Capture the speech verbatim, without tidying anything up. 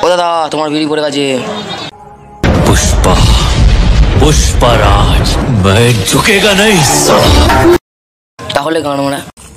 দাদা তোমার বিড়ি পড়ে গেছে। पुष्पा पुष्पराज मैं झुकेगा नहीं। তাহলে গান মারা